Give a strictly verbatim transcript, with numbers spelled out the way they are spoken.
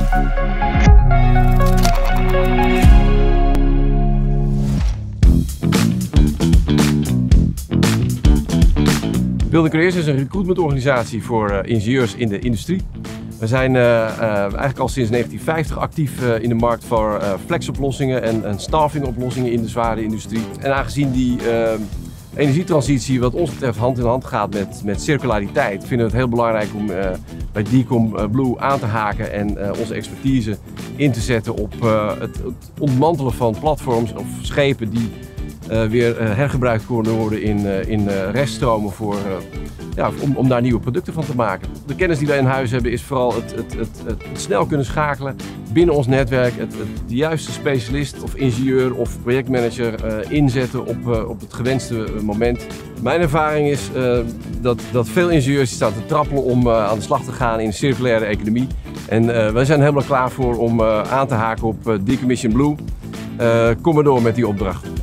Building Careers is een recruitmentorganisatie voor uh, ingenieurs in de industrie. We zijn uh, uh, eigenlijk al sinds negentien vijftig actief uh, in de markt voor uh, flexoplossingen en, en staffingoplossingen in de zware industrie. En aangezien die uh, energietransitie wat ons betreft hand in hand gaat met, met circulariteit, vinden we het heel belangrijk om uh, bij Decom Blue aan te haken en uh, onze expertise in te zetten op uh, het, het ontmantelen van platforms of schepen die Uh, weer uh, hergebruikt kunnen worden in, uh, in uh, reststromen voor, uh, ja, om, om daar nieuwe producten van te maken. De kennis die wij in huis hebben is vooral het, het, het, het snel kunnen schakelen binnen ons netwerk, het, het, de juiste specialist of ingenieur of projectmanager uh, inzetten op, uh, op het gewenste moment. Mijn ervaring is uh, dat, dat veel ingenieurs staan te trappelen om uh, aan de slag te gaan in de circulaire economie. En uh, wij zijn helemaal klaar voor om uh, aan te haken op uh, Decommission Blue. Uh, kom maar door met die opdracht.